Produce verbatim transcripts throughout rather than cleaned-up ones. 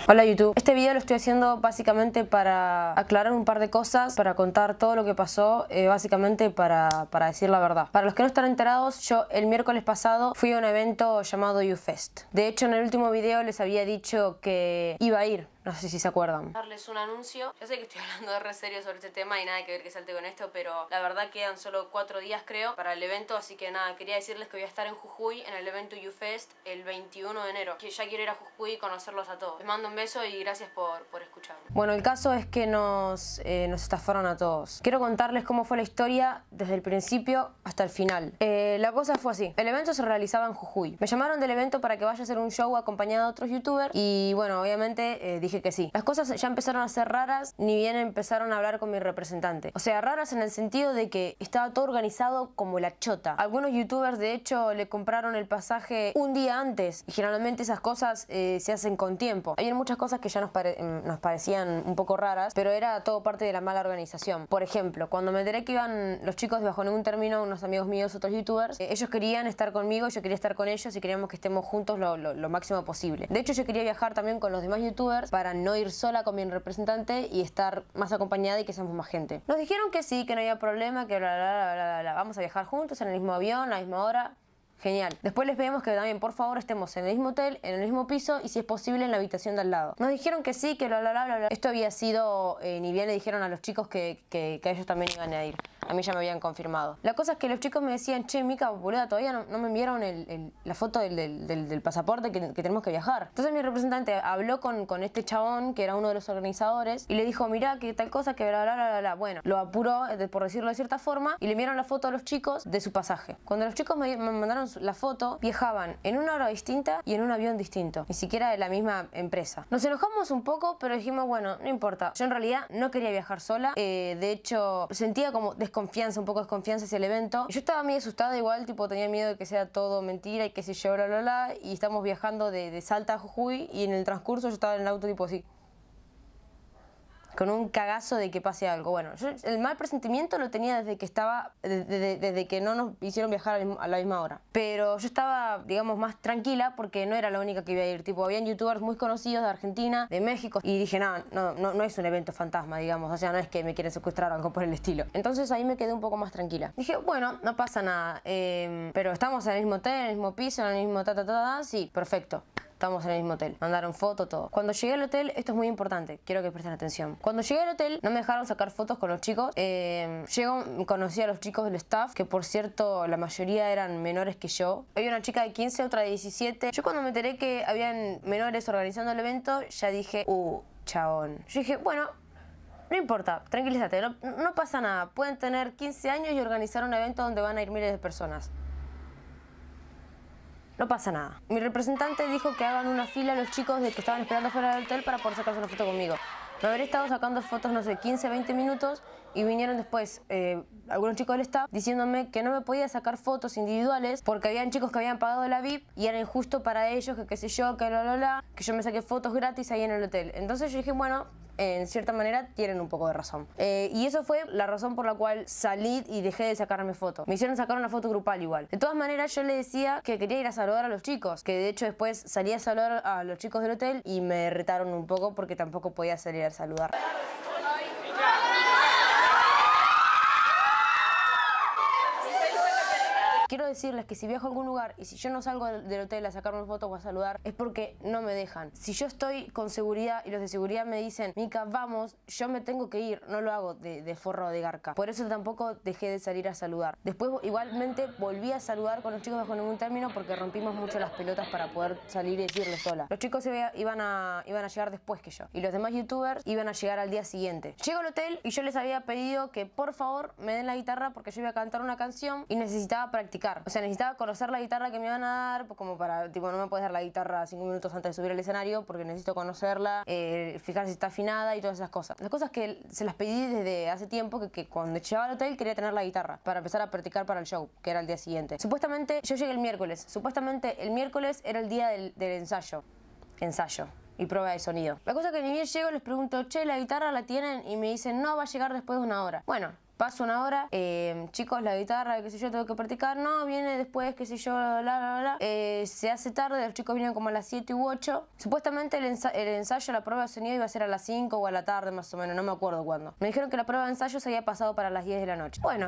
Hola YouTube, este video lo estoy haciendo básicamente para aclarar un par de cosas, para contar todo lo que pasó, eh, básicamente para, para decir la verdad. Para los que no están enterados, yo el miércoles pasado fui a un evento llamado YouFest. De hecho, en el último video les había dicho que iba a ir. No sé si se acuerdan. Darles un anuncio. Yo sé que estoy hablando de re serio sobre este tema y nada que ver que salte con esto, pero la verdad quedan solo cuatro días creo para el evento, así que nada, quería decirles que voy a estar en Jujuy en el evento YouFest el veintiuno de enero. Que ya quiero ir a Jujuy y conocerlos a todos. Les mando un beso y gracias por, por escucharme. Bueno, el caso es que nos, eh, nos estafaron a todos. Quiero contarles cómo fue la historia desde el principio hasta el final. Eh, la cosa fue así. El evento se realizaba en Jujuy. Me llamaron del evento para que vaya a hacer un show acompañado de otros youtubers y bueno, obviamente eh, dije que sí. Las cosas ya empezaron a ser raras, ni bien empezaron a hablar con mi representante. O sea, raras en el sentido de que estaba todo organizado como la chota. Algunos youtubers de hecho le compraron el pasaje un día antes y generalmente esas cosas eh, se hacen con tiempo. Había muchas cosas que ya nos, pare nos parecían un poco raras, pero era todo parte de la mala organización. Por ejemplo, cuando me enteré que iban los chicos de Bajo Ningún Término, unos amigos míos, otros youtubers, eh, ellos querían estar conmigo, yo quería estar con ellos y queríamos que estemos juntos lo, lo, lo máximo posible. De hecho, yo quería viajar también con los demás youtubers para no ir sola con mi representante y estar más acompañada y que seamos más gente. Nos dijeron que sí, que no había problema, que bla bla bla bla bla, bla. Vamos a viajar juntos en el mismo avión, a la misma hora. Genial. Después les pedimos que también, por favor, estemos en el mismo hotel, en el mismo piso y si es posible en la habitación de al lado. Nos dijeron que sí, que bla bla bla bla. bla. Esto había sido, eh, ni bien le dijeron a los chicos que, que, que ellos también iban a ir. A mí ya me habían confirmado. La cosa es que los chicos me decían, che, Mica, boluda, todavía no, no me enviaron el, el, la foto del, del, del, del pasaporte que, que tenemos que viajar. Entonces mi representante habló con, con este chabón, que era uno de los organizadores, y le dijo, mirá, que tal cosa, que bla bla bla bla bla. Bueno, lo apuró, por decirlo de cierta forma, y le enviaron la foto a los chicos de su pasaje. Cuando los chicos me, me mandaron la foto, viajaban en una hora distinta y en un avión distinto. Ni siquiera de la misma empresa. Nos enojamos un poco, pero dijimos, bueno, no importa. Yo en realidad no quería viajar sola. Eh, de hecho, sentía como desconfianza, un poco de desconfianza hacia el evento. Yo estaba muy asustada igual, tipo tenía miedo de que sea todo mentira y que se yo, bla, bla, bla. Y estamos viajando de, de Salta a Jujuy y en el transcurso yo estaba en el auto tipo así, con un cagazo de que pase algo. Bueno, yo el mal presentimiento lo tenía desde que estaba, desde, desde que no nos hicieron viajar a la misma hora. Pero yo estaba, digamos, más tranquila porque no era la única que iba a ir. Tipo, habían youtubers muy conocidos de Argentina, de México, y dije, no, no, no, no es un evento fantasma, digamos. O sea, no es que me quieren secuestrar o algo por el estilo. Entonces ahí me quedé un poco más tranquila. Dije, bueno, no pasa nada. Eh, pero estamos en el mismo hotel, en el mismo piso, en el mismo ta, ta, ta, ta. Sí, perfecto. Estamos en el mismo hotel. Mandaron foto, todo. Cuando llegué al hotel, esto es muy importante, quiero que presten atención. Cuando llegué al hotel, no me dejaron sacar fotos con los chicos. Eh, llego, conocí a los chicos del staff, que por cierto, la mayoría eran menores que yo. Había una chica de quince, otra de diecisiete. Yo cuando me enteré que habían menores organizando el evento, ya dije, uh, chabón. Yo dije, bueno, no importa, tranquilízate, no, no pasa nada. Pueden tener quince años y organizar un evento donde van a ir miles de personas. No pasa nada. Mi representante dijo que hagan una fila a los chicos de que estaban esperando fuera del hotel para poder sacarse una foto conmigo. Me habría estado sacando fotos, no sé, quince, veinte minutos y vinieron después eh, algunos chicos del staff diciéndome que no me podía sacar fotos individuales porque habían chicos que habían pagado la V I P y era injusto para ellos, que qué sé yo, que bla bla bla, que yo me saqué fotos gratis ahí en el hotel. Entonces yo dije, bueno, en cierta manera tienen un poco de razón. Eh, y eso fue la razón por la cual salí y dejé de sacarme fotos. Me hicieron sacar una foto grupal igual. De todas maneras, yo le decía que quería ir a saludar a los chicos, que de hecho después salí a saludar a los chicos del hotel y me retaron un poco porque tampoco podía salir a saludar. Quiero decirles que si viajo a algún lugar y si yo no salgo del hotel a sacarme fotos o a saludar, es porque no me dejan. Si yo estoy con seguridad y los de seguridad me dicen, Mica, vamos, yo me tengo que ir, no lo hago de, de forro o de garca. Por eso tampoco dejé de salir a saludar. Después igualmente volví a saludar con los chicos Bajo Ningún Término porque rompimos mucho las pelotas para poder salir y decirles sola. Los chicos iban a, iban a llegar después que yo y los demás youtubers iban a llegar al día siguiente. Llego al hotel y yo les había pedido que por favor me den la guitarra porque yo iba a cantar una canción y necesitaba practicar. O sea, necesitaba conocer la guitarra que me iban a dar, como para, tipo, no me puedes dar la guitarra cinco minutos antes de subir al escenario porque necesito conocerla, eh, fijar si está afinada y todas esas cosas. Las cosas que se las pedí desde hace tiempo, que, que cuando llegaba al hotel quería tener la guitarra para empezar a practicar para el show, que era el día siguiente. Supuestamente, yo llegué el miércoles, supuestamente el miércoles era el día del, del ensayo. Ensayo. Y prueba de sonido. La cosa que ni bien llego les pregunto, che, ¿la guitarra la tienen? Y me dicen, no, va a llegar después de una hora. Bueno, Pasa una hora, eh, chicos, la guitarra, qué sé yo, tengo que practicar. No, viene después, qué sé yo, bla, bla, bla. Eh, se hace tarde, los chicos vienen como a las siete u ocho. Supuestamente el, ensa el ensayo, la prueba de sonido iba a ser a las cinco o a la tarde más o menos, no me acuerdo cuándo. Me dijeron que la prueba de ensayo se había pasado para las diez de la noche. Bueno,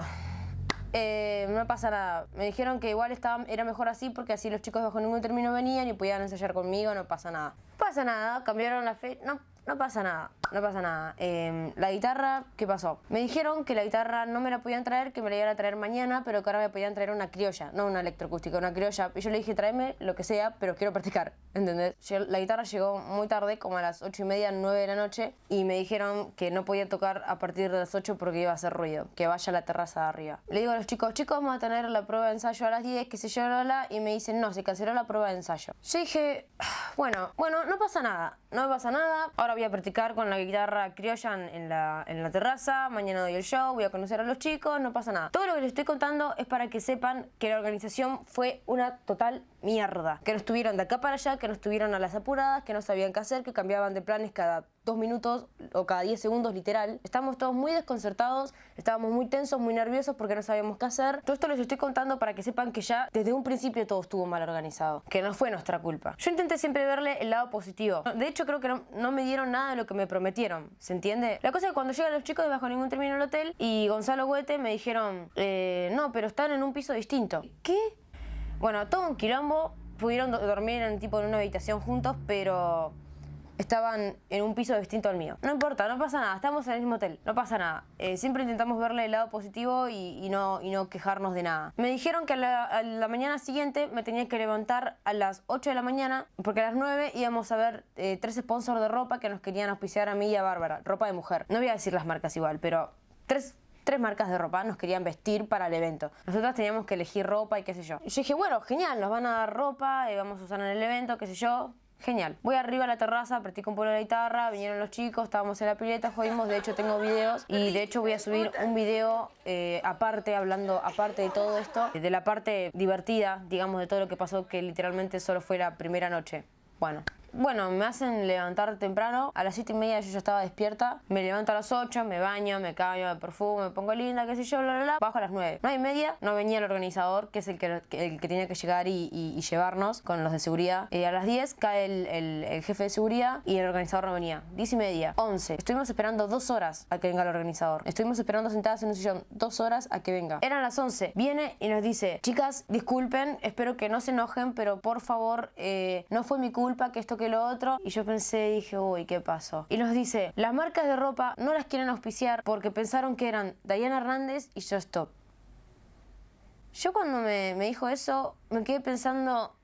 eh, no pasa nada. Me dijeron que igual estaba, era mejor así porque así los chicos bajo ningún término venían y podían ensayar conmigo, no pasa nada. No pasa nada, cambiaron la fecha, no, no pasa nada. No pasa nada. Eh, la guitarra, ¿qué pasó? Me dijeron que la guitarra no me la podían traer, que me la iban a traer mañana, pero que ahora me podían traer una criolla, no una electroacústica, una criolla. Y yo le dije, tráeme lo que sea, pero quiero practicar, ¿entendés? Yo, la guitarra llegó muy tarde, como a las ocho y media, nueve de la noche, y me dijeron que no podía tocar a partir de las ocho porque iba a hacer ruido, que vaya a la terraza de arriba. Le digo a los chicos, chicos, vamos a tener la prueba de ensayo a las diez, que se yo, la, la, y me dicen, no, se canceló la prueba de ensayo. Yo dije, bueno, bueno, no pasa nada, no pasa nada, ahora voy a practicar con la guitarra criolla en la, en la terraza, mañana doy el show, voy a conocer a los chicos, no pasa nada. Todo lo que les estoy contando es para que sepan que la organización fue una total mierda. Que no estuvieron de acá para allá, que no estuvieron a las apuradas, que no sabían qué hacer, que cambiaban de planes cada dos minutos o cada diez segundos literal. Estábamos todos muy desconcertados, estábamos muy tensos, muy nerviosos porque no sabíamos qué hacer. Todo esto les estoy contando para que sepan que ya desde un principio todo estuvo mal organizado, que no fue nuestra culpa. Yo intenté siempre verle el lado positivo. De hecho creo que no, no me dieron nada de lo que me prometieron, ¿se entiende? La cosa es que cuando llegan los chicos de bajo ningún término al hotel y Gonzalo Huete me dijeron, eh, no, pero están en un piso distinto. ¿Qué? Bueno, todo un quilombo, pudieron do dormir en, tipo, en una habitación juntos, pero estaban en un piso distinto al mío. No importa, no pasa nada, estamos en el mismo hotel, no pasa nada. Eh, siempre intentamos verle el lado positivo y, y, no, y no quejarnos de nada. Me dijeron que a la, a la mañana siguiente me tenía que levantar a las ocho de la mañana, porque a las nueve íbamos a ver eh, tres sponsors de ropa que nos querían auspiciar a mí y a Bárbara, ropa de mujer. No voy a decir las marcas igual, pero tres... Tres marcas de ropa nos querían vestir para el evento. Nosotros teníamos que elegir ropa y qué sé yo. Y yo dije, bueno, genial, nos van a dar ropa, y vamos a usar en el evento, qué sé yo. Genial. Voy arriba a la terraza, practico un poco la guitarra, vinieron los chicos, estábamos en la pileta, jodimos, de hecho tengo videos y de hecho voy a subir un video eh, aparte, hablando aparte de todo esto, de la parte divertida, digamos, de todo lo que pasó, que literalmente solo fue la primera noche. Bueno. Bueno, me hacen levantar temprano, a las siete y media yo ya estaba despierta, me levanto a las ocho, me baño, me cambio de perfume, me pongo linda, qué sé yo, bla, bla, bla, bajo a las nueve. nueve y media no venía el organizador, que es el que, el que tenía que llegar y, y, y llevarnos con los de seguridad. Eh, a las diez cae el, el, el jefe de seguridad y el organizador no venía. diez y media, once. Estuvimos esperando dos horas a que venga el organizador. Estuvimos esperando sentadas en un sillón dos horas a que venga. Eran las once. Viene y nos dice, chicas, disculpen, espero que no se enojen, pero por favor, eh, no fue mi culpa que esto que lo otro. Y yo pensé, dije, uy, ¿qué pasó? Y nos dice, las marcas de ropa no las quieren auspiciar porque pensaron que eran Dayana Hernández y Just Stop. Yo cuando me, me dijo eso, me quedé pensando,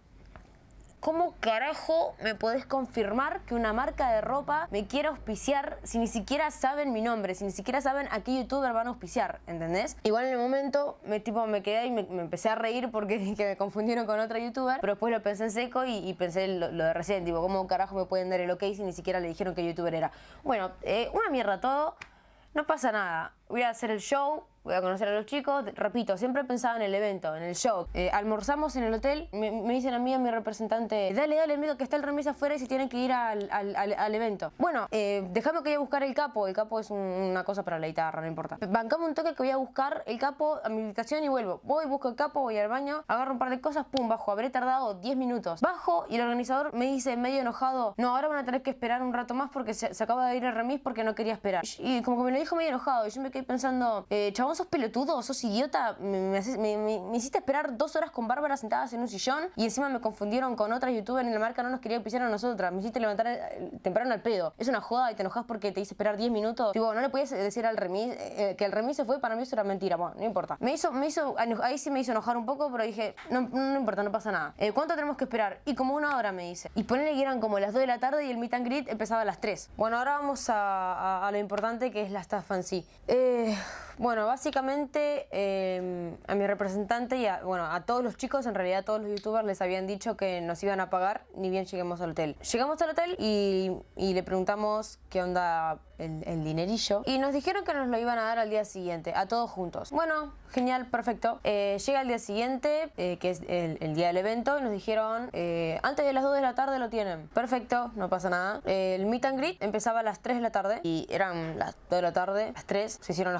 ¿cómo carajo me podés confirmar que una marca de ropa me quiere auspiciar si ni siquiera saben mi nombre, si ni siquiera saben a qué youtuber van a auspiciar, ¿entendés? Igual en el momento me, tipo, me quedé y me, me empecé a reír porque que me confundieron con otra youtuber, pero después lo pensé en seco y, y pensé lo, lo de recién, tipo, ¿cómo carajo me pueden dar el ok si ni siquiera le dijeron qué youtuber era? Bueno, eh, una mierda todo, no pasa nada, voy a hacer el show, voy a conocer a los chicos, repito, siempre pensaba en el evento, en el show. Eh, almorzamos en el hotel, me, me dicen a mí, a mi representante, dale, dale, amigo, que está el remis afuera y se tienen que ir al, al, al, al evento. Bueno, eh, déjame que voy a buscar el capo, el capo es un, una cosa para la guitarra, no importa. Bancame un toque que voy a buscar el capo a mi habitación y vuelvo. Voy, busco el capo, voy al baño, agarro un par de cosas, pum, bajo, habré tardado diez minutos. Bajo y el organizador me dice medio enojado, no, ahora van a tener que esperar un rato más porque se, se acaba de ir el remis porque no quería esperar. Y como que me lo dijo medio enojado y yo me quedé pensando, eh, chabón, sos pelotudo, sos idiota, me, me, me, me, me hiciste esperar dos horas con Bárbara sentadas en un sillón y encima me confundieron con otra youtuber en la marca, no nos quería auspiciar a nosotras, me hiciste levantar el, temprano al pedo. Es una joda y te enojas porque te hice esperar diez minutos. Tipo, no le podías decir al remis eh, que el remis se fue, para mí eso era mentira, bueno, no importa. Me hizo, me hizo, ahí sí me hizo enojar un poco, pero dije, no, no importa, no pasa nada. Eh, ¿Cuánto tenemos que esperar? Y como una hora me dice. Y ponele que eran como las dos de la tarde y el meet and greet empezaba a las tres. Bueno, ahora vamos a, a, a lo importante que es la estafa en sí. Eh, bueno, básicamente eh, a mi representante y a, bueno, a todos los chicos, en realidad a todos los youtubers les habían dicho que nos iban a pagar ni bien lleguemos al hotel. Llegamos al hotel y, y le preguntamos qué onda el, el dinerillo y nos dijeron que nos lo iban a dar al día siguiente, a todos juntos. Bueno, genial, perfecto. Eh, llega el día siguiente, eh, que es el, el día del evento, y nos dijeron eh, antes de las dos de la tarde lo tienen. Perfecto, no pasa nada. Eh, el meet and greet empezaba a las tres de la tarde y eran las dos de la tarde, las tres, se hicieron las cuatro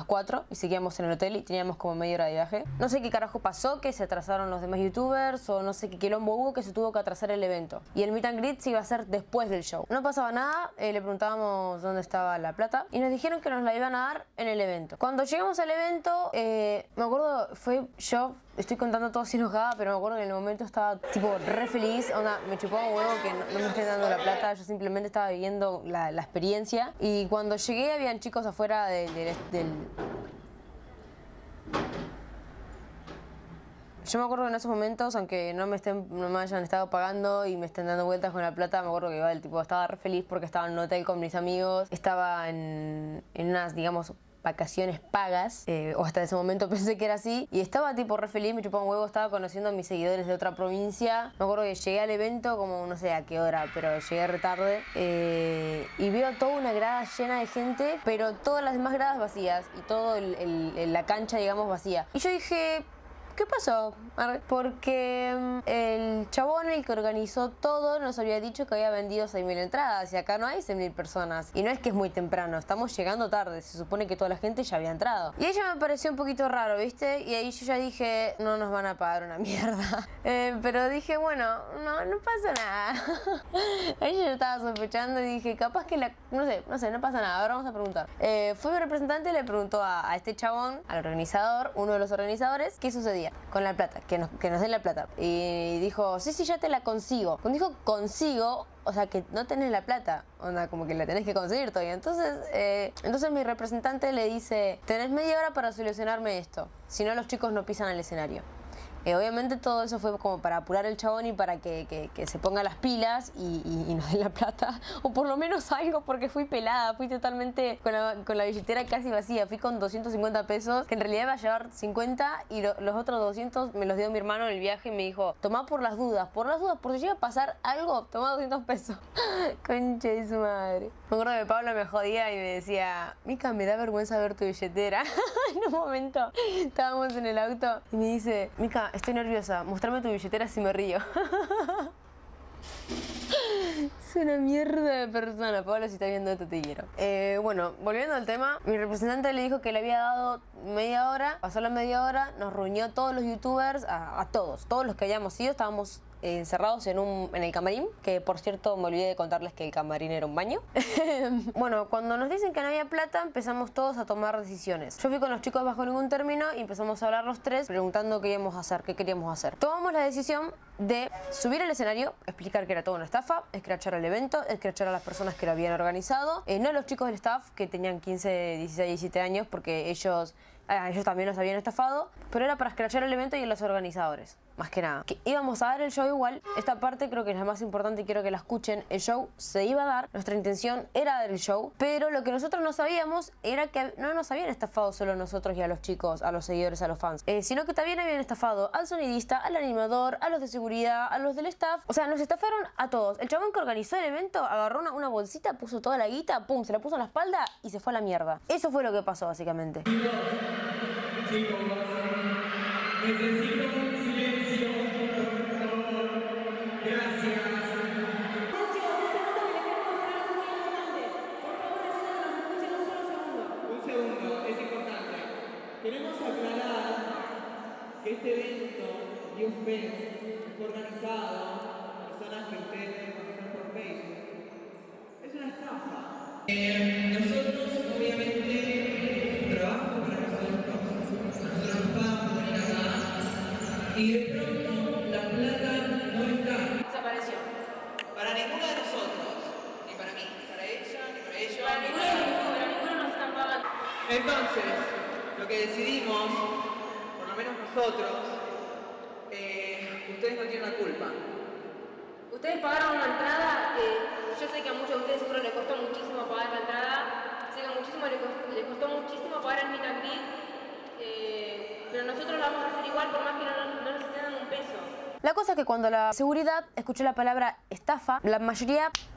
y seguíamos en el hotel y teníamos como media hora de viaje. No sé qué carajo pasó, que se atrasaron los demás youtubers o no sé qué quilombo hubo, que se tuvo que atrasar el evento. Y el meet and greet se iba a hacer después del show. No pasaba nada, eh, le preguntábamos dónde estaba la plata y nos dijeron que nos la iban a dar en el evento. Cuando llegamos al evento, eh, me acuerdo, fue yo... Estoy contando todo así enojada, pero me acuerdo que en el momento estaba tipo re feliz, onda, me chupaba un huevo que no, no me estén dando la plata, yo simplemente estaba viviendo la, la experiencia. Y cuando llegué habían chicos afuera de, de, del... Yo me acuerdo que en esos momentos, aunque no me, estén, no me hayan estado pagando y me estén dando vueltas con la plata, me acuerdo que igual, tipo, estaba re feliz porque estaba en un hotel con mis amigos, estaba en, en unas, digamos, vacaciones pagas, eh, o hasta ese momento pensé que era así, y estaba tipo re feliz, me chupaba un huevo, estaba conociendo a mis seguidores de otra provincia. Me acuerdo que llegué al evento como no sé a qué hora, pero llegué re tarde, eh, y veo toda una grada llena de gente, pero todas las demás gradas vacías, y todo el, el, el, la cancha, digamos, vacía. Y yo dije... ¿Qué pasó? Porque el chabón, el que organizó todo, nos había dicho que había vendido seis mil entradas y acá no hay seis mil personas. Y no es que es muy temprano, estamos llegando tarde, se supone que toda la gente ya había entrado. Y ella me pareció un poquito raro, ¿viste? Y ahí yo ya dije, no nos van a pagar una mierda. Eh, pero dije, bueno, no, no pasa nada. Ahí yo estaba sospechando y dije, capaz que la... No sé, no sé, no pasa nada, ahora vamos a preguntar. Eh, fue mi representante y le preguntó a, a este chabón, al organizador, uno de los organizadores, qué sucedía con la plata, que nos, que nos den la plata. Y dijo, sí, sí, ya te la consigo. Cuando dijo consigo, o sea, que no tenés la plata, onda, como que la tenés que conseguir todavía. Entonces, eh, entonces mi representante le dice, tenés media hora para solucionarme esto, si no los chicos no pisan al escenario. Eh, obviamente todo eso fue como para apurar el chabón y para que, que, que se ponga las pilas y, y, y nos den la plata, o por lo menos algo, porque fui pelada, fui totalmente con la, con la billetera casi vacía, fui con doscientos cincuenta pesos, que en realidad iba a llevar cincuenta y lo, los otros doscientos me los dio mi hermano en el viaje y me dijo, tomá por las dudas, por las dudas, por si llega a pasar algo, tomá doscientos pesos. Concha de su madre. Me acuerdo que Pablo me jodía y me decía, Mica, me da vergüenza ver tu billetera. En un momento estábamos en el auto y me dice, Mica, estoy nerviosa, mostrame tu billetera si me río. Es una mierda de persona. Pablo, si estás viendo esto, te quiero. Eh, bueno, volviendo al tema, mi representante le dijo que le había dado media hora. Pasó la media hora, nos reunió a todos los youtubers, a, a todos, todos los que habíamos ido, estábamos encerrados en, un, en el camarín, que por cierto me olvidé de contarles que el camarín era un baño. Bueno, cuando nos dicen que no había plata, empezamos todos a tomar decisiones. Yo fui con los chicos bajo ningún término y empezamos a hablar los tres preguntando qué íbamos a hacer, qué queríamos hacer. Tomamos la decisión de subir al escenario, explicar que era toda una estafa, escrachar el evento, escrachar a las personas que lo habían organizado, eh, no a los chicos del staff que tenían quince, dieciséis, diecisiete años, porque ellos, eh, ellos también los habían estafado, pero era para escrachar el evento y a los organizadores. Más que nada. Que íbamos a dar el show igual. Esta parte creo que es la más importante y quiero que la escuchen. El show se iba a dar. Nuestra intención era dar el show. Pero lo que nosotros no sabíamos era que no nos habían estafado solo a nosotros y a los chicos, a los seguidores, a los fans. Eh, sino que también habían estafado al sonidista, al animador, a los de seguridad, a los del staff. O sea, nos estafaron a todos. El chabón que organizó el evento agarró una, una bolsita, puso toda la guita, pum, se la puso en la espalda y se fue a la mierda. Eso fue lo que pasó básicamente. Chicos, chicos, necesito queremos aclarar que este evento Youth Fest fue organizado por personas que ustedes deben conocer por Facebook. Es una estafa. Eh, nosotros, obviamente, trabajamos para nosotros. Nosotros nos pagan por venir acá. Y de pronto la plata no está. Desapareció. Para ninguno de nosotros. Ni para mí, ni para ella, ni para ellos. Para ninguno de nosotros, para ninguno nos están pagando. Entonces, lo que decidimos, por lo menos nosotros, eh, ustedes no tienen la culpa. Ustedes pagaron una entrada que yo sé que a muchos de ustedes seguro les costó muchísimo pagar la entrada, sé que a muchísimo les costó, les costó muchísimo pagar el meet and greet, eh, pero nosotros lo vamos a hacer igual por más que no, no nos estén dando un peso. La cosa es que cuando la seguridad escuchó la palabra estafa, la mayoría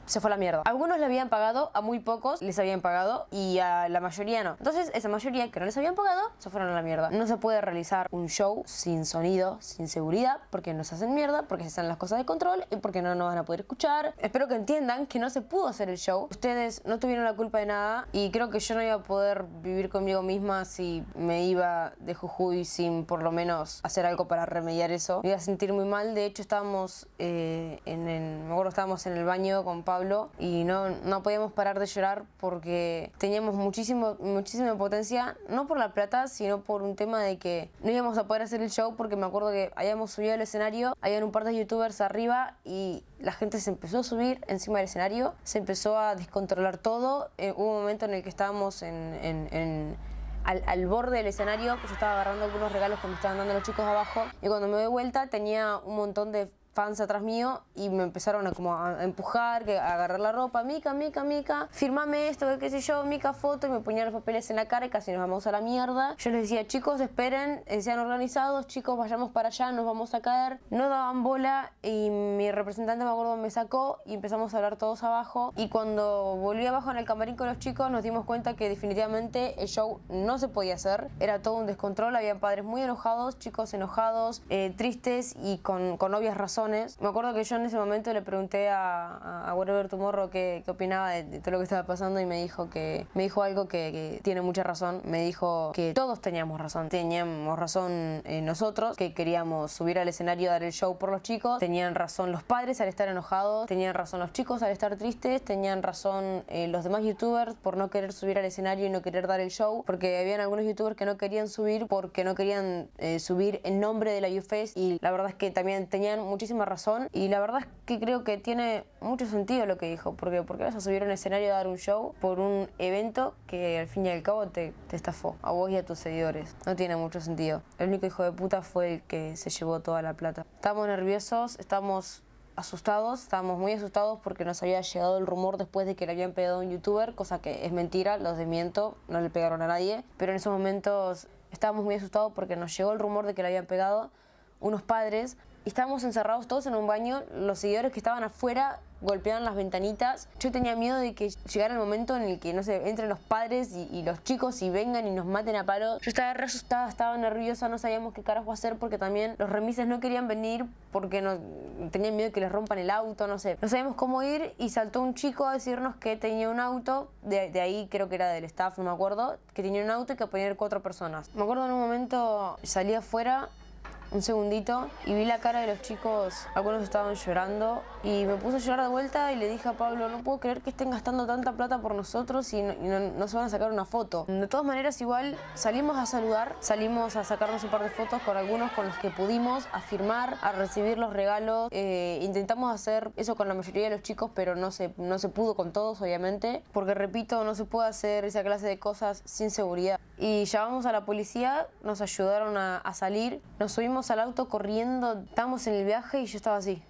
se fue a la mierda. Algunos le habían pagado, a muy pocos les habían pagado y a la mayoría no. Entonces esa mayoría que no les habían pagado se fueron a la mierda. No se puede realizar un show sin sonido, sin seguridad, porque nos hacen mierda, porque se están las cosas de control y porque no nos van a poder escuchar. Espero que entiendan que no se pudo hacer el show. Ustedes no tuvieron la culpa de nada y creo que yo no iba a poder vivir conmigo misma si me iba de Jujuy sin por lo menos hacer algo para remediar eso. Me iba a sentir muy mal. De hecho estábamos eh, en el, me acuerdo estábamos en el baño con Pablo y no, no podíamos parar de llorar porque teníamos muchísimo, muchísima potencia, no por la plata, sino por un tema de que no íbamos a poder hacer el show, porque me acuerdo que habíamos subido al escenario, habían un par de youtubers arriba y la gente se empezó a subir encima del escenario, se empezó a descontrolar todo. Eh, hubo un momento en el que estábamos en, en, en Al, al borde del escenario, pues yo estaba agarrando algunos regalos que me estaban dando los chicos abajo y cuando me doy vuelta tenía un montón de fans atrás mío y me empezaron a como a empujar, que a agarrar la ropa, Mica, Mica, Mica, firmame esto, qué sé yo, Mica foto, y me ponían los papeles en la cara y casi nos vamos a la mierda. Yo les decía, chicos, esperen, sean organizados, chicos, vayamos para allá, nos vamos a caer. No daban bola y mi representante, me acuerdo, me sacó y empezamos a hablar todos abajo, y cuando volví abajo en el camarín con los chicos nos dimos cuenta que definitivamente el show no se podía hacer, era todo un descontrol, habían padres muy enojados, chicos enojados, eh, tristes y con, con obvias razones. Me acuerdo que yo en ese momento le pregunté a, a Whatever Tomorrow qué, qué opinaba de, de todo lo que estaba pasando y me dijo que me dijo algo que, que tiene mucha razón. Me dijo que todos teníamos razón. Teníamos razón eh, nosotros, que queríamos subir al escenario a dar el show por los chicos. Tenían razón los padres al estar enojados. Tenían razón los chicos al estar tristes. Tenían razón eh, los demás youtubers por no querer subir al escenario y no querer dar el show. Porque habían algunos youtubers que no querían subir porque no querían eh, subir en nombre de la YouFest. Y la verdad es que también tenían muchísima razón, y la verdad es que creo que tiene mucho sentido lo que dijo, porque porque vas a subir a un escenario a dar un show por un evento que al fin y al cabo te, te estafó a vos y a tus seguidores. No tiene mucho sentido. El único hijo de puta fue el que se llevó toda la plata. Estábamos nerviosos, estábamos asustados, estábamos muy asustados porque nos había llegado el rumor después de que le habían pegado a un youtuber, cosa que es mentira, los desmiento, no le pegaron a nadie, pero en esos momentos estábamos muy asustados porque nos llegó el rumor de que le habían pegado unos padres. Y estábamos encerrados todos en un baño, los seguidores que estaban afuera golpeaban las ventanitas. Yo tenía miedo de que llegara el momento en el que, no sé, entren los padres y, y los chicos y vengan y nos maten a palo. Yo estaba re asustada, estaba nerviosa, no sabíamos qué carajo hacer, porque también los remises no querían venir porque no, tenían miedo de que les rompan el auto, no sé. No sabíamos cómo ir y saltó un chico a decirnos que tenía un auto, de, de ahí creo que era del staff, no me acuerdo, que tenía un auto y que podía ir cuatro personas. Me acuerdo en un momento salí afuera un segundito y vi la cara de los chicos, algunos estaban llorando y me puse a llorar de vuelta y le dije a Pablo, no puedo creer que estén gastando tanta plata por nosotros y no, y no, no se van a sacar una foto. De todas maneras, igual salimos a saludar, salimos a sacarnos un par de fotos con algunos con los que pudimos, a firmar, a recibir los regalos. Eh, intentamos hacer eso con la mayoría de los chicos, pero no se, no se pudo con todos, obviamente, porque repito, no se puede hacer esa clase de cosas sin seguridad. Y llamamos a la policía, nos ayudaron a, a salir, nos subimos al auto corriendo, estábamos en el viaje y yo estaba así.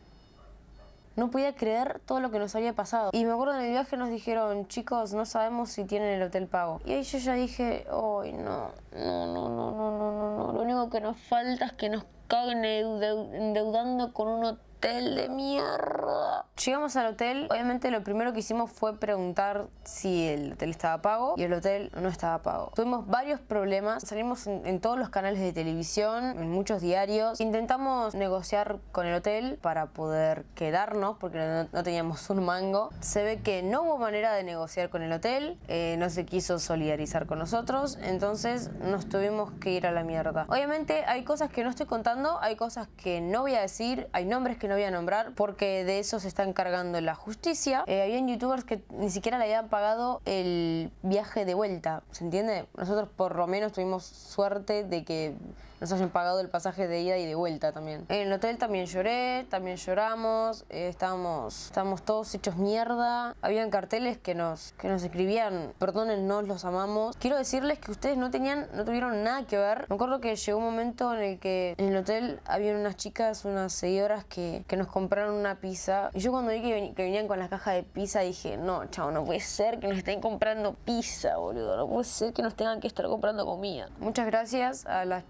No podía creer todo lo que nos había pasado. Y me acuerdo en el viaje nos dijeron, chicos, no sabemos si tienen el hotel pago. Y ahí yo ya dije, ay, no, no, no, no, no, no, no, no. Lo único que nos falta es que nos caguen endeudando con un hotel de mierda. Llegamos al hotel, obviamente lo primero que hicimos fue preguntar si el hotel estaba pago, y el hotel no estaba pago. Tuvimos varios problemas, salimos en, en todos los canales de televisión, en muchos diarios. Intentamos negociar con el hotel para poder quedarnos, porque no, no teníamos un mango. Se ve que no hubo manera de negociar con el hotel, eh, no se quiso solidarizar con nosotros, entonces nos tuvimos que ir a la mierda. Obviamente hay cosas que no estoy contando, hay cosas que no voy a decir, hay nombres que no voy a nombrar, porque de eso se está encargando la justicia. Eh, habían youtubers que ni siquiera le habían pagado el viaje de vuelta, ¿se entiende? Nosotros por lo menos tuvimos suerte de que nos hayan pagado el pasaje de ida y de vuelta también. En el hotel también lloré, también lloramos, eh, estábamos, estábamos todos hechos mierda. Habían carteles que nos, que nos escribían, perdónennos, los amamos. Quiero decirles que ustedes no tenían, no tuvieron nada que ver. Me acuerdo que llegó un momento en el que en el hotel habían unas chicas, unas seguidoras que, que nos compraron una pizza. Y yo cuando vi que, ven, que venían con las cajas de pizza dije, no, chao, no puede ser que nos estén comprando pizza, boludo. No puede ser que nos tengan que estar comprando comida. Muchas gracias a las chicas que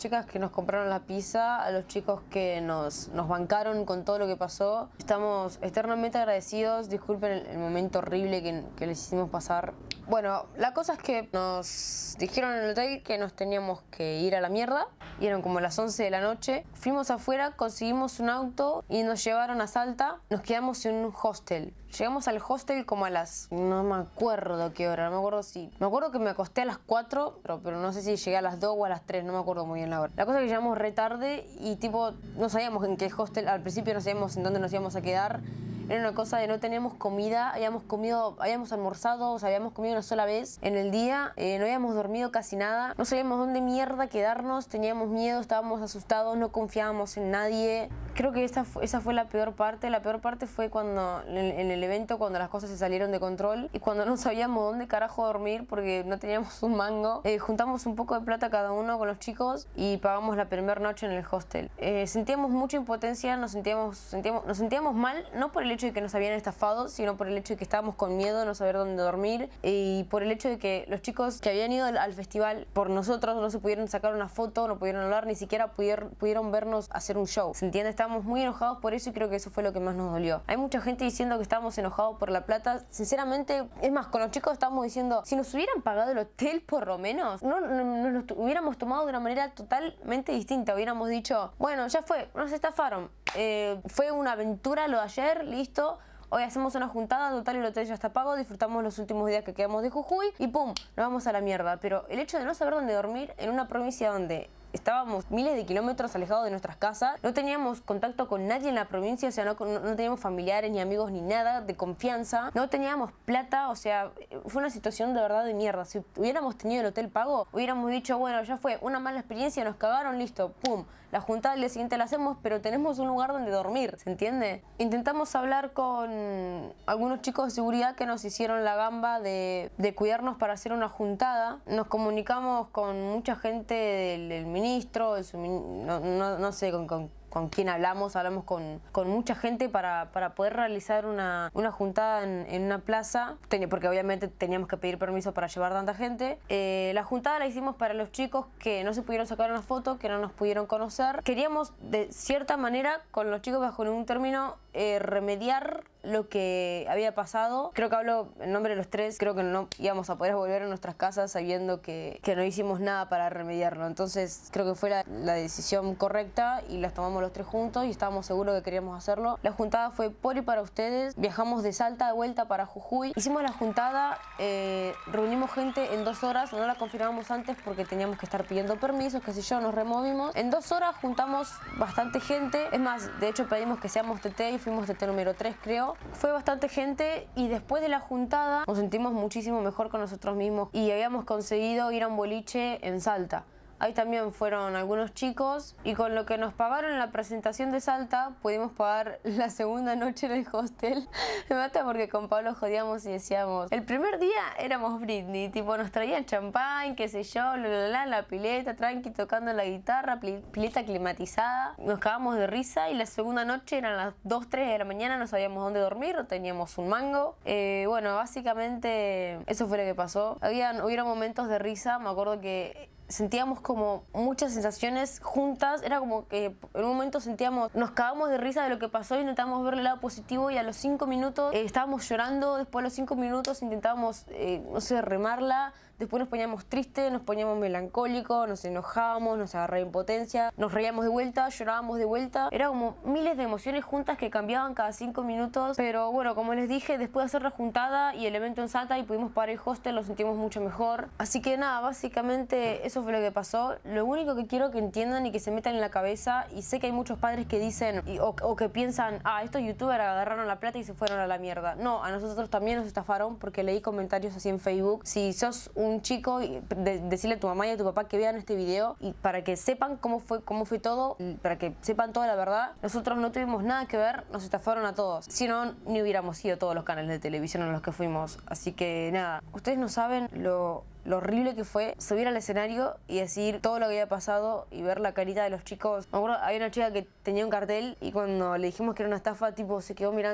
nos compraron la pizza, a los chicos que nos, nos bancaron con todo lo que pasó. Estamos eternamente agradecidos. Disculpen el, el momento horrible que, que les hicimos pasar. Bueno, la cosa es que nos dijeron en el hotel que nos teníamos que ir a la mierda. Y eran como las once de la noche. Fuimos afuera, conseguimos un auto y nos llevaron a Salta. Nos quedamos en un hostel. Llegamos al hostel como a las... no me acuerdo qué hora, no me acuerdo si... Me acuerdo que me acosté a las cuatro, pero, pero no sé si llegué a las dos o a las tres, no me acuerdo muy bien la hora. La cosa es que llegamos re tarde y tipo no sabíamos en qué hostel, al principio no sabíamos en dónde nos íbamos a quedar. Era una cosa de no teníamos comida, habíamos comido, habíamos almorzado, o sea, habíamos comido una sola vez en el día, eh, no habíamos dormido casi nada, no sabíamos dónde mierda quedarnos, teníamos miedo, estábamos asustados, no confiábamos en nadie. Creo que esa fue, esa fue la peor parte. La peor parte fue cuando en, en el evento, cuando las cosas se salieron de control y cuando no sabíamos dónde carajo dormir porque no teníamos un mango. Eh, juntamos un poco de plata cada uno con los chicos y pagamos la primera noche en el hostel. Eh, sentíamos mucha impotencia, nos sentíamos, sentíamos, nos sentíamos mal, no por el hecho de que nos habían estafado, sino por el hecho de que estábamos con miedo de no saber dónde dormir y por el hecho de que los chicos que habían ido al, al festival por nosotros no se pudieron sacar una foto, no pudieron hablar, ni siquiera pudieron, pudieron vernos hacer un show. ¿Se entiende? Estábamos muy enojados por eso y creo que eso fue lo que más nos dolió. Hay mucha gente diciendo que estábamos enojados por la plata. Sinceramente, es más, con los chicos estábamos diciendo, si nos hubieran pagado el hotel por lo menos, no, no, no nos hubiéramos tomado de una manera totalmente distinta. Hubiéramos dicho, bueno, ya fue, nos estafaron. Eh, fue una aventura lo de ayer, listo. Hoy hacemos una juntada, total el hotel ya está pago, disfrutamos los últimos días que quedamos de Jujuy y pum, nos vamos a la mierda. Pero el hecho de no saber dónde dormir en una provincia donde estábamos miles de kilómetros alejados de nuestras casas, no teníamos contacto con nadie en la provincia, o sea, no, no, no teníamos familiares ni amigos ni nada de confianza, no teníamos plata, o sea, fue una situación de verdad de mierda. Si hubiéramos tenido el hotel pago, hubiéramos dicho, bueno, ya fue, una mala experiencia, nos cagaron, listo, pum, la juntada al día siguiente la hacemos, pero tenemos un lugar donde dormir, ¿se entiende? Intentamos hablar con algunos chicos de seguridad que nos hicieron la gamba de, de cuidarnos para hacer una juntada. Nos comunicamos con mucha gente del, del ministro, del no, no, no sé con, con, con quién hablamos, hablamos con, con mucha gente para, para poder realizar una, una juntada en, en una plaza, porque obviamente teníamos que pedir permiso para llevar tanta gente. Eh, la juntada la hicimos para los chicos que no se pudieron sacar una foto, que no nos pudieron conocer. Queríamos de cierta manera con los chicos bajo ningún término eh, remediar lo que había pasado. Creo que hablo en nombre de los tres, creo que no íbamos a poder volver a nuestras casas sabiendo que, que no hicimos nada para remediarlo. Entonces creo que fue la, la decisión correcta y las tomamos los tres juntos y estábamos seguros que queríamos hacerlo. La juntada fue por y para ustedes. Viajamos de Salta de vuelta para Jujuy. Hicimos la juntada, eh, reunimos gente en dos horas, no la confirmamos antes porque teníamos que estar pidiendo permisos, qué sé yo, nos removimos. En dos horas juntamos bastante gente, es más, de hecho pedimos que seamos T T y fuimos T T número tres creo. Fue bastante gente y después de la juntada nos sentimos muchísimo mejor con nosotros mismos y habíamos conseguido ir a un boliche en Salta. Ahí también fueron algunos chicos y con lo que nos pagaron en la presentación de Salta pudimos pagar la segunda noche en el hostel. Me mata porque con Pablo jodíamos y decíamos, el primer día éramos Britney, tipo nos traían champán, qué sé yo, la, la, la, la pileta, tranqui, tocando la guitarra, pileta climatizada. Nos cagamos de risa y la segunda noche eran las dos, tres de la mañana, no sabíamos dónde dormir, no teníamos un mango. Eh, bueno, básicamente eso fue lo que pasó. Habían, hubieron momentos de risa, me acuerdo que sentíamos como muchas sensaciones juntas, era como que en un momento sentíamos, nos cagamos de risa de lo que pasó, intentamos ver el lado positivo y a los cinco minutos eh, estábamos llorando, después a los cinco minutos intentábamos, eh, no sé, remarla, después nos poníamos tristes, nos poníamos melancólicos, nos enojábamos, nos agarraba impotencia, nos reíamos de vuelta, llorábamos de vuelta, era como miles de emociones juntas que cambiaban cada cinco minutos, pero bueno, como les dije, después de hacer la juntada y el evento en Salta y pudimos pagar el hostel, lo sentimos mucho mejor, así que nada, básicamente eso fue lo que pasó. Lo único que quiero que entiendan y que se metan en la cabeza, y sé que hay muchos padres que dicen y, o, o que piensan, ah, estos youtubers agarraron la plata y se fueron a la mierda. No, a nosotros también nos estafaron porque leí comentarios así en Facebook. Si sos un chico, de, decirle a tu mamá y a tu papá que vean este video y para que sepan cómo fue, cómo fue todo, para que sepan toda la verdad. Nosotros no tuvimos nada que ver, nos estafaron a todos. Si no, ni hubiéramos ido a todos los canales de televisión en los que fuimos. Así que nada, ustedes no saben lo... lo horrible que fue subir al escenario y decir todo lo que había pasado y ver la carita de los chicos. Me acuerdo, había una chica que tenía un cartel y cuando le dijimos que era una estafa, tipo, se quedó mirando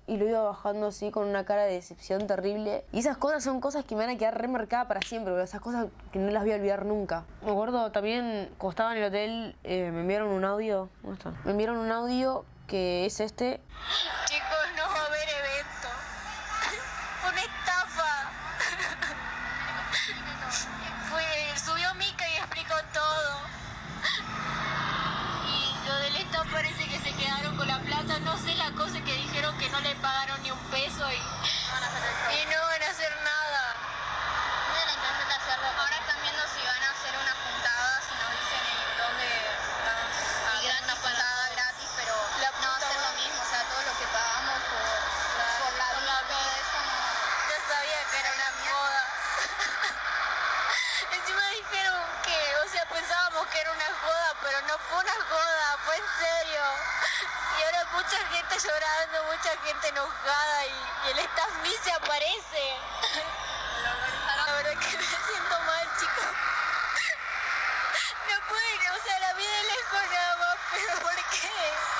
y lo iba bajando así con una cara de decepción terrible. Y esas cosas son cosas que me van a quedar remarcadas para siempre, esas cosas que no las voy a olvidar nunca. Me acuerdo también, cuando estaba en el hotel, eh, me enviaron un audio. ¿Dónde está? Me enviaron un audio que es este. Chicos, no va a haber evento. Fue una estafa. Fue, subió Mica y explicó todo. Y lo del estafa parece que se quedaron con la plata. No sé la cosa que dijeron que no le pagaron ni un peso y, y no van a hacer nada. Tienen la intención de hacerlo. Ahora están viendo si van a hacer una juntada, si nos dicen en dónde vamos a hacer una juntada gratis, pero la no va a ser lo mismo. O sea, todo lo que pagamos por la, por la vida, todo eso no. Yo sabía que era una joda. Encima dijeron que, o sea, pensábamos que era una joda, pero no fue una joda, fue en serio. Y ahora mucha gente llorando, mucha gente enojada y, y el staff ni se aparece. La verdad que me siento mal, chicos. No pueden, o sea, la vida es lejos nada más, pero ¿por qué?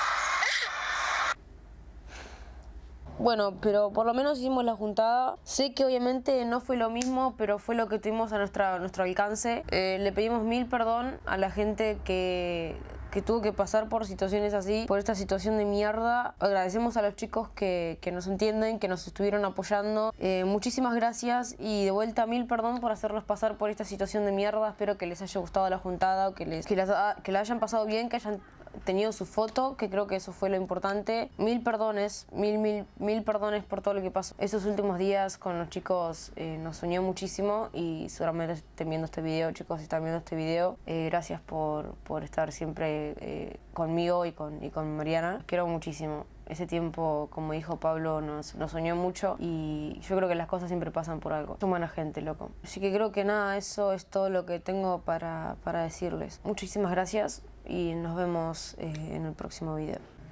Bueno, pero por lo menos hicimos la juntada. Sé que obviamente no fue lo mismo, pero fue lo que tuvimos a, nuestra, a nuestro alcance. Eh, le pedimos mil perdón a la gente que, que tuvo que pasar por situaciones así, por esta situación de mierda. Agradecemos a los chicos que, que nos entienden, que nos estuvieron apoyando. Eh, muchísimas gracias y de vuelta mil perdón por hacerlos pasar por esta situación de mierda. Espero que les haya gustado la juntada, que, les, que, las, que la hayan pasado bien, que hayan tenido su foto, que creo que eso fue lo importante. Mil perdones, mil, mil, mil perdones por todo lo que pasó. Esos últimos días con los chicos eh, nos unió muchísimo y seguramente estén viendo este video, chicos, si están viendo este video, eh, gracias por, por estar siempre eh, conmigo y con, y con Mariana. Quiero muchísimo. Ese tiempo, como dijo Pablo, nos, nos unió mucho y yo creo que las cosas siempre pasan por algo. Son buena gente, loco. Así que creo que nada, eso es todo lo que tengo para, para decirles. Muchísimas gracias y nos vemos eh, en el próximo video.